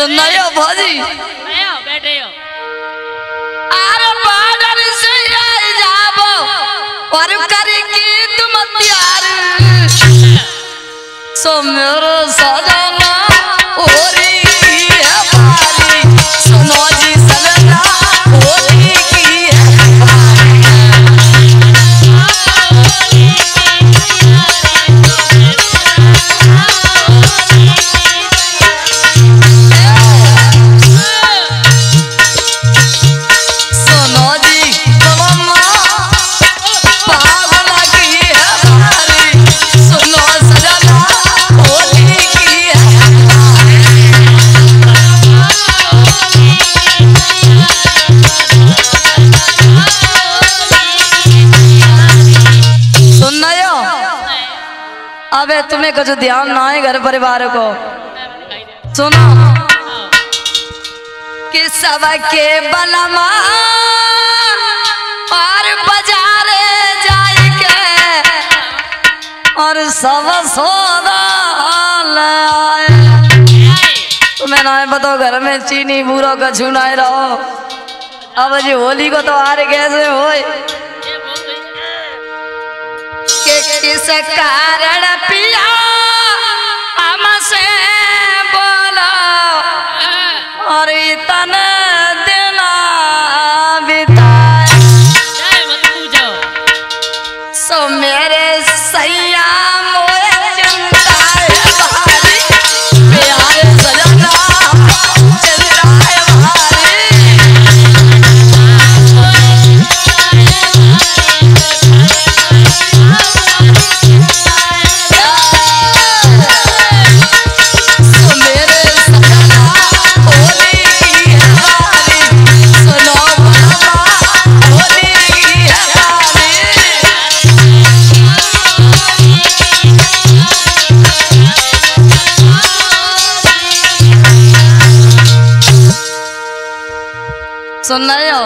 सुनना यो भौजी आयो बैठे हो अरे बॉर्डर से आई जाबो और करेगी तुम प्यार सो मेरो सजना ओरी है बारी सुनो जी सजना ओरी की है अबे तुम्हें कुछ ध्यान ना है घर परिवार को सुनो कि सबके बलमा और बाजारे जाए के और सब सौदा लाए तुम्हें ना बताओ घर में चीनी बूरो का छुनाए रहो अब जी होली को तो आ रहे कैसे होए किस कारण पिया हमसे बोला और इतना दिन बिताए सो मेरे सैया मोए चिंता है भारी प्यार सजना चिंता है भारी सुन रहे हो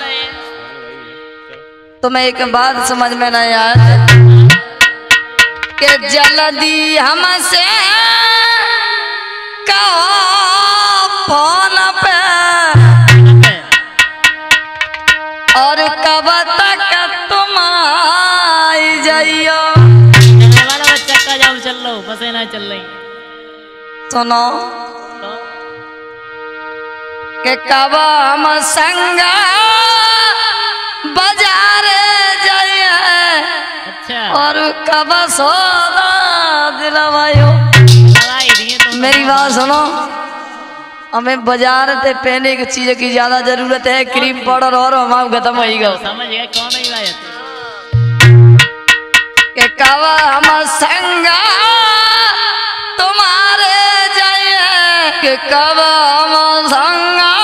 तुम्हें एक बात समझ में नहीं आया कि जल्दी हमसे कहो फोन पे और कब तक तुम आई जाइयो वाला बच्चा का जाम चल लो पसीना चल रही सुनो के कब हम संग बाजारे जाइए अच्छा और कब सौदा दिलवायो मेरी बात सुनो हमें बाजार से पहने की चीज की ज्यादा जरूरत है क्रीम पाउडर और हम खत्म हो गया समझ गए कौन ही बात के कब हम संग तुम्हारे जाइए के कब हम संग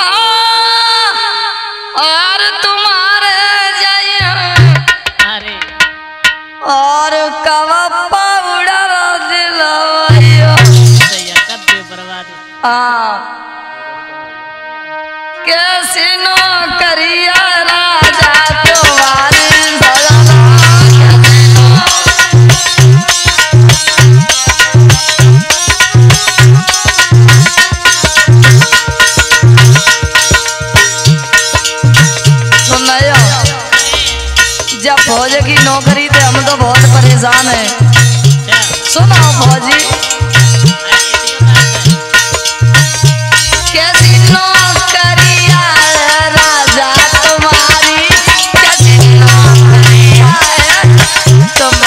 और तुम्हारे जाइए और कब पाउडर दिलवाइयो कैसी नो करिया राजा तुम्हारी जब फौज की नौकरी थे हम तो बहुत परेशान हैं सुनो फौजी कैसी नौकरिया राजा तुम्हारी कैसी नौकरिया तुम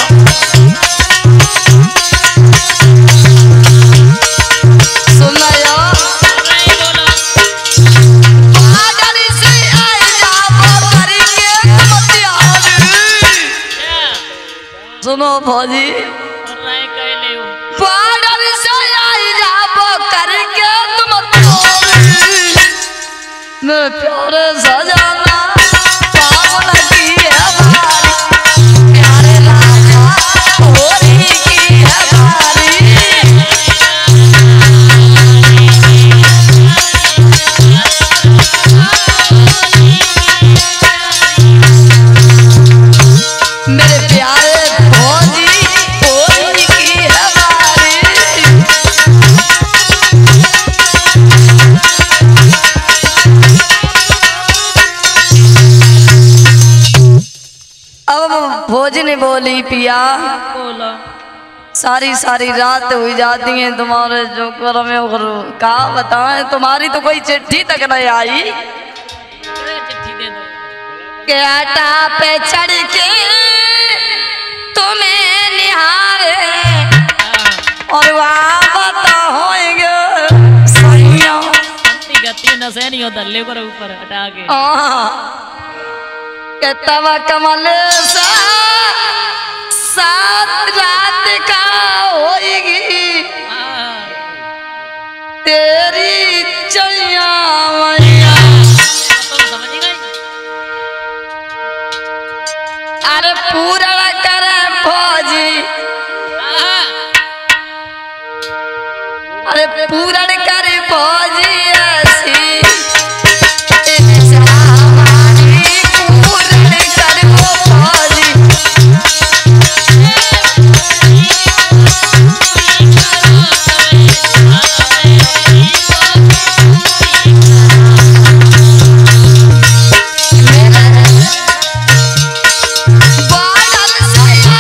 सुनो सुनो फौजी पाउडर से आई जाबो करके तुम मेरे प्यारे सजना पावन की है भारी प्यारे राजा होरी की है भारी मेरे प्यारे फौजी होरी की है भारी बोली पिया बोलो सारी सारी रात हुई जाती है तुम्हारे जो कर में का बताएं तुम्हारी तो कोई चिट्ठी तक नहीं आई। चिट्ठी दे दो केटा पे चढ़ के तुम्हें निहारे और वापस होएंगे सैया गति नशे नहीं होता ले कर ऊपर हटा के के तब कमल सा सात रात का होएगी तेरी चैया मैया। समझ गई अरे पूरा करे फौजी अरे पूरा करे फौजी ऐसी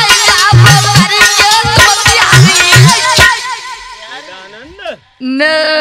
No.